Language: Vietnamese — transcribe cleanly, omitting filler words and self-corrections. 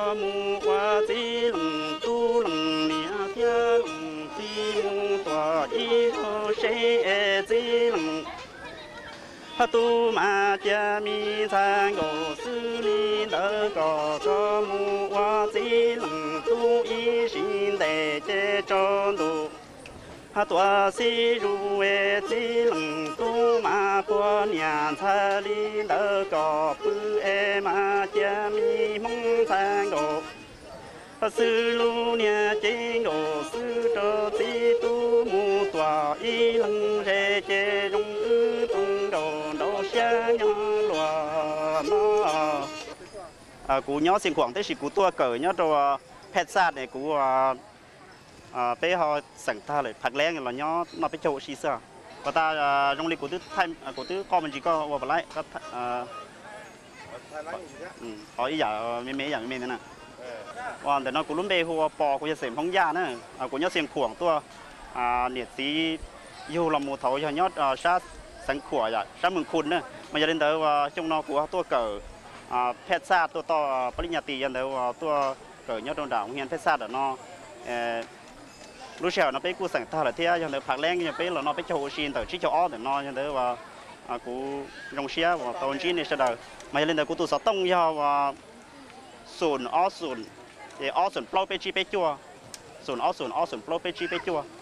cho mu qua chỉ lồng tu lồng nia thia lồng chỉ mu tòa chỉ cho sẽ chỉ lồng tu ma cha mi sang go sư li đỡ có cho mu qua chỉ lồng tu y sinh để chế cho đủ tua si ru e chỉ lồng tu ma qua nhà tha li đỡ có bư e ma cha mi mong sang go sư lu nhà chính đồ sư cho ti tu mu tòa y lăng rê chê rong ư tung đồ đồ xa nhỏ loa nó cú nhỏ xin khoảng tới chỉ cú tua cờ nhỏ cho pet sát này cú bé họ sẵn ta lại phật lén là nhỏ nó bé châu xí sao và ta trong lịch cú tứ thay cú tứ con mình chỉ có vào lại có họ ý giả mấy giả mấy thế nào cònแต่ nó cũng luôn bê hoa bò cũngจะเสพห้องยานะcũng nhớ xem khoảng tua nhiệt tí yêu là một thầu cho nhót sát sáng khỏe vậy sát mừng khôn nữa mà giờ đến tới trong nó của tua cờ pet sa tua to bali nhà tì giờ tới tua cờ nhót trong đảo hiền pet sa để nó lúc sau nó bé cú sáng ta là thế giờ tới phạt leng giờ bé là nó bé châu xin tới chỉ châu ó để nó giờ tới cú rong xía và tàu chín này sẽ đời mà giờ đến tới cú tụ sáu tông cho sùn ó sùn thì ó sùn plau pe chi pe chua sùn ó sùn plau pe chi pe chua